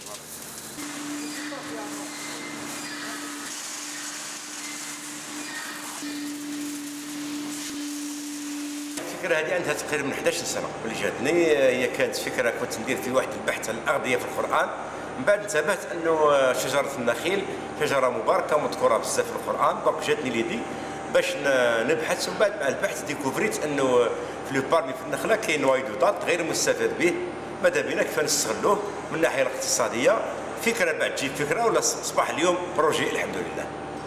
الفكره هذه عندها تقريبا 11 سنه اللي جاتني. هي كانت فكره كنت ندير في واحد البحث على الاغذيه في القران. من بعد انتبهت انه شجره النخيل شجره مباركه مذكوره بزاف في القران. دونك جاتني ليدي باش نبحث. ومن بعد مع البحث ديكوفريت انه في لو بارمي في النخله كاين نويدودات غير مستفاد به. ماذا بينا كيف نستغلوه من الناحيه الاقتصاديه. فكره بعد تجيب فكره ولا اصبح اليوم بروجي الحمد لله.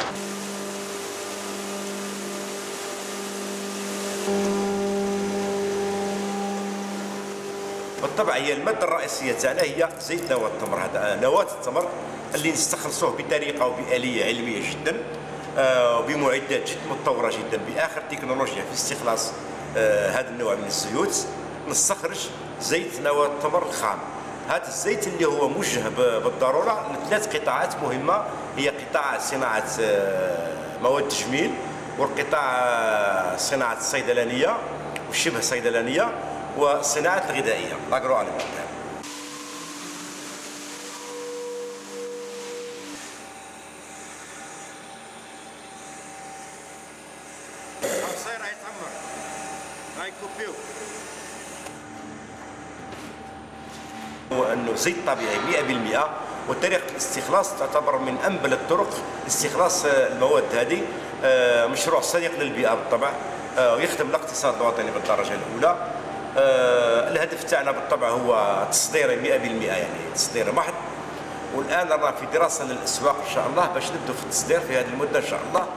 بالطبع هي الماده الرئيسيه تاعنا هي زيت نواه التمر. هذا نواه التمر اللي نستخلصوه بطريقه وبآليه علميه جدا وبمعدات جدا متطوره جدا باخر تكنولوجيا في استخلاص هذا النوع من الزيوت. نستخرج زيت نواه التمر الخام. هذا الزيت اللي هو موجه بالضروره لثلاث قطاعات مهمه. هي قطاع صناعه مواد التجميل، والقطاع صناعه الصيدلانيه والشبه الصيدلانيه، والصناعه الغذائيه لاغرو اليمنتير. صاير يتعمر راهي كوبيو. هو انه زيت طبيعي 100%، وطريقه الاستخلاص تعتبر من انبل الطرق لاستخلاص المواد هذه. مشروع صديق للبيئه بالطبع، ويخدم الاقتصاد الوطني بالدرجه الاولى. الهدف تاعنا بالطبع هو تصديري 100%، يعني تصدير محض. والان رانا في دراسه للاسواق ان شاء الله باش نبداو في التصدير في هذه المده ان شاء الله.